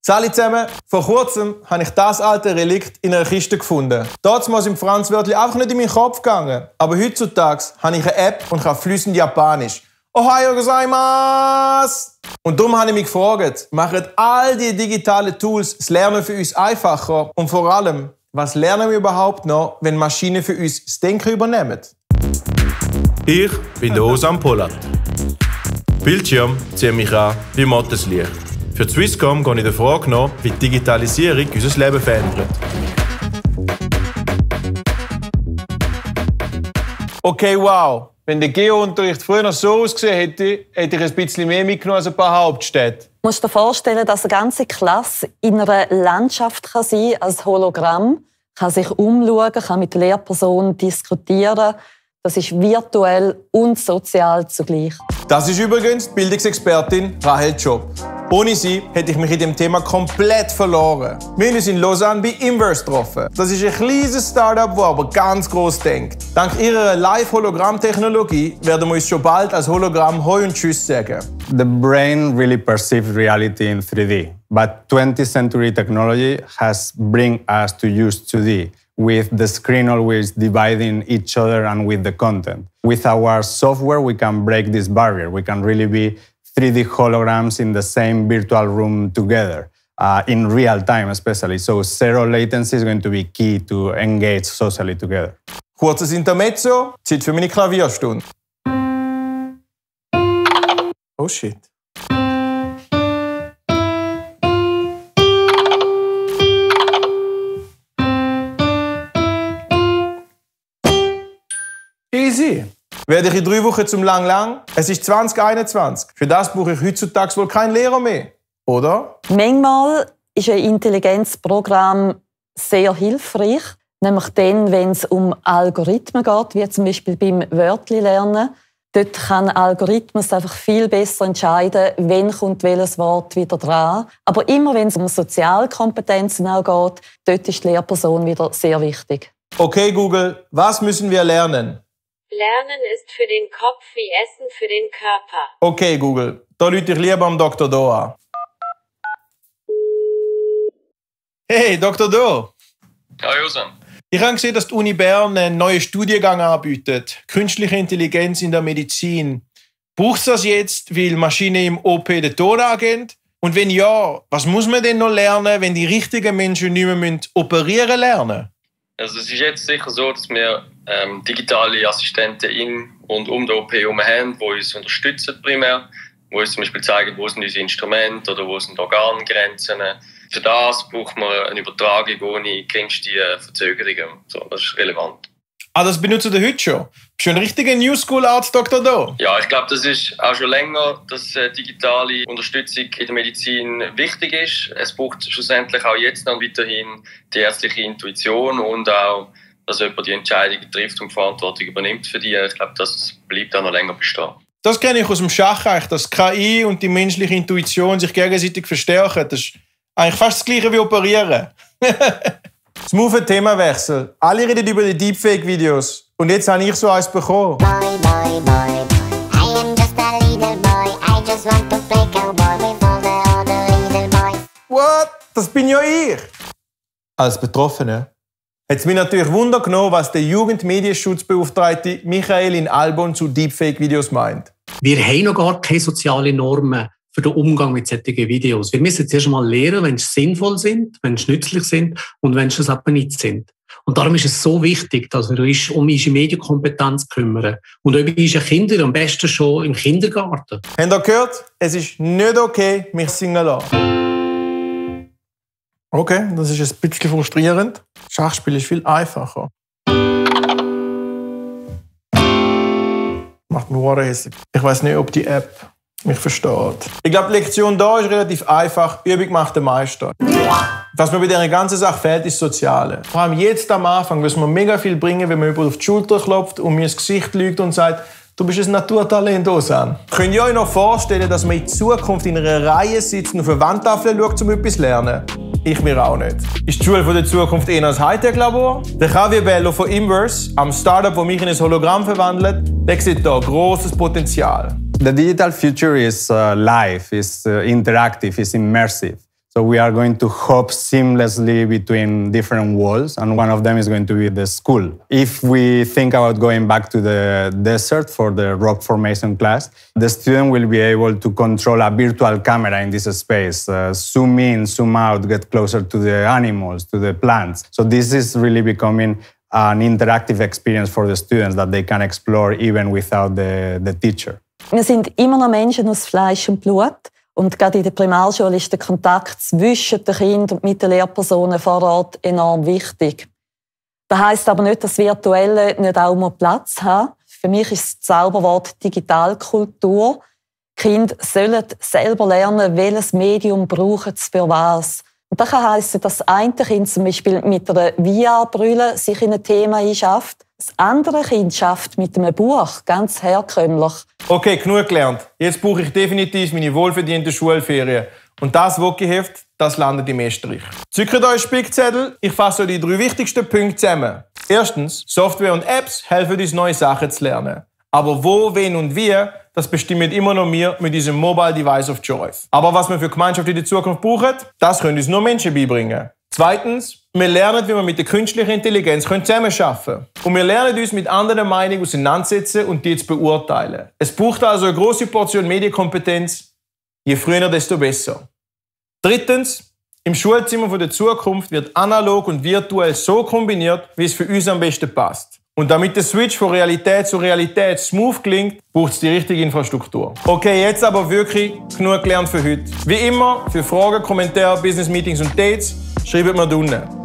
Salut zusammen! Vor kurzem habe ich das alte Relikt in einer Kiste gefunden. Damals im Franz-Wörtli einfach nicht in meinen Kopf gegangen. Aber heutzutage habe ich eine App und kann fließend Japanisch. Ohayo gozaimasu! Und darum habe ich mich gefragt, machen all die digitalen Tools das Lernen für uns einfacher? Und vor allem, was lernen wir überhaupt noch, wenn Maschinen für uns das Denken übernehmen? Ich bin der Ozan Polat. Bildschirm zieht mich an wie Motteslicht. Für Swisscom gehe ich der Frage nach, wie die Digitalisierung unser Leben verändert. Okay, wow. Wenn der Geo-Unterricht früher noch so ausgesehen hätte, hätte ich ein bisschen mehr mitgenommen als ein paar Hauptstädte. Du musst dir vorstellen, dass eine ganze Klasse in einer Landschaft sein kann, als Hologramm, kann sich umschauen, kann mit Lehrpersonen diskutieren. Das ist virtuell und sozial zugleich. Das ist übrigens die Bildungsexpertin Rahel Job. Ohne sie hätte ich mich in dem Thema komplett verloren. Wir haben uns in Lausanne bei Inverse getroffen. Das ist ein kleines Startup, das aber ganz gross denkt. Dank ihrer Live-Hologramm-Technologie werden wir uns schon bald als Hologramm Hoi und Tschüss sagen. The brain really perceives reality in 3D, but 20th century technology has bring us to use 2D. With the screen always dividing each other and with the content. With our software, we can break this barrier. We can really be 3D holograms in the same virtual room together, in real time especially. So zero latency is going to be key to engage socially together. Kurzes Intermezzo, Zeit für meine Klavierstunde. Oh shit. Easy. Werde ich in 3 Wochen zum Lang-Lang? Es ist 2021. Für das brauche ich heutzutage wohl keinen Lehrer mehr. Oder? Manchmal ist ein Intelligenzprogramm sehr hilfreich. Nämlich dann, wenn es um Algorithmen geht, wie zum Beispiel beim Wörtli-Lernen. Dort kann ein Algorithmus einfach viel besser entscheiden, wann kommt welches Wort wieder dran. Aber immer wenn es um Sozialkompetenzen auch geht, dort ist die Lehrperson wieder sehr wichtig. Okay, Google, was müssen wir lernen? Lernen ist für den Kopf wie Essen für den Körper. Okay, Google, da rufe ich lieber am Dr. Do an. Hey, Dr. Do. Hi, Ozan. Ich habe gesehen, dass die Uni Bern einen neuen Studiengang anbietet. Künstliche Intelligenz in der Medizin. Braucht es das jetzt, weil Maschinen im OP den Ton angehen? Und wenn ja, was muss man denn noch lernen, wenn die richtigen Menschen nicht mehr operieren lernen? Also es ist jetzt sicher so, dass wir digitale Assistenten in und um den OP herum haben, die uns unterstützen primär, die uns zum Beispiel zeigen, wo sind unsere Instrumente oder wo sind Organgrenzen. Für das braucht man eine Übertragung ohne geringste Verzögerungen. So, das ist relevant. Ah, das benutzt ihr heute schon? Bist du ein richtiger New School Arzt, Dr. Do? Ja, ich glaube, das ist auch schon länger, dass digitale Unterstützung in der Medizin wichtig ist. Es braucht schlussendlich auch jetzt noch weiterhin die ärztliche Intuition und auch, dass jemand die Entscheidungen trifft und Verantwortung übernimmt für die. Ich glaube, das bleibt auch noch länger bestehen. Das kenne ich aus dem Schach, dass KI und die menschliche Intuition sich gegenseitig verstärken. Das ist eigentlich fast das Gleiche wie operieren. Smooth Themawechsel. Alle reden über die Deepfake-Videos. Und jetzt habe ich so eins bekommen. Boy, boy, boy. I am just a little boy. I just want to play cowboy with all the other little boys. What? Das bin ja ich. Als Betroffene hat es mich natürlich Wunder genommen, was der Jugendmedienschutzbeauftragte Michael in Albon zu Deepfake-Videos meint. Wir haben noch gar keine sozialen Normen für den Umgang mit solchen Videos. Wir müssen zuerst mal lernen, wenn sie sinnvoll sind, wenn sie nützlich sind und wenn sie es aber nicht sind. Und darum ist es so wichtig, dass wir uns um unsere Medienkompetenz kümmern. Und über unsere Kinder am besten schon im Kindergarten. Habt ihr gehört? Es ist nicht okay, mich singen zu lassen. Okay, das ist ein bisschen frustrierend. Schachspiel ist viel einfacher. Macht mich sehr hässlich. Ich weiss nicht, ob die App mich versteht. Ich glaube, die Lektion hier ist relativ einfach. Übung macht den Meister. Was mir bei dieser ganzen Sache fehlt, ist das Soziale. Vor allem jetzt am Anfang müssen wir mega viel bringen, wenn man jemand auf die Schulter klopft und mir ins Gesicht lügt und sagt, du bist ein Naturtalent, Ozan. Könnt ihr euch noch vorstellen, dass man in Zukunft in einer Reihe sitzt und auf eine Wandtafel schaut, um etwas zu lernen? Ich mir auch nicht. Ist die Schule der Zukunft eher ein Hightech-Labor? Der Javier Bello von Inverse, am Startup, das mich in ein Hologramm verwandelt, der sieht hier grosses Potenzial. The digital future is live, is interactive, is immersive. So we are going to hop seamlessly between different worlds, and one of them is going to be the school. If we think about going back to the desert for the rock formation class, the student will be able to control a virtual camera in this space, zoom in, zoom out, get closer to the animals, to the plants. So this is really becoming an interactive experience for the students that they can explore even without the teacher. Wir sind immer noch Menschen aus Fleisch und Blut. Und gerade in der Primarschule ist der Kontakt zwischen den Kindern und mit den Lehrpersonen vor Ort enorm wichtig. Das heisst aber nicht, dass Virtuelle nicht auch mal Platz haben. Für mich ist das Zauberwort Digitalkultur. Die Kinder sollen selber lernen, welches Medium brauchen sie für was. Und das kann heissen, dass das eine Kind zum Beispiel mit einer VR-Brille sich in ein Thema einschafft. Das andere Kind schafft mit einem Buch, ganz herkömmlich. Okay, genug gelernt. Jetzt brauche ich definitiv meine wohlverdienten Schulferien. Und das Wokiheft, das landet im Estrich. Zückt euch Spickzettel, ich fasse euch die 3 wichtigsten Punkte zusammen. Erstens, Software und Apps helfen uns, neue Sachen zu lernen. Aber wo, wen und wie, das bestimmt immer noch wir mit diesem Mobile Device of Choice. Aber was wir für Gemeinschaft in der Zukunft brauchen, das können uns nur Menschen beibringen. Zweitens, wir lernen, wie wir mit der künstlichen Intelligenz zusammenarbeiten können. Und wir lernen uns mit anderen Meinungen auseinandersetzen und die zu beurteilen. Es braucht also eine grosse Portion Medienkompetenz. Je früher, desto besser. Drittens, im Schulzimmer der Zukunft wird analog und virtuell so kombiniert, wie es für uns am besten passt. Und damit der Switch von Realität zu Realität smooth klingt, braucht es die richtige Infrastruktur. Okay, jetzt aber wirklich genug gelernt für heute. Wie immer, für Fragen, Kommentare, Business Meetings und Dates, schreibt mir da unten.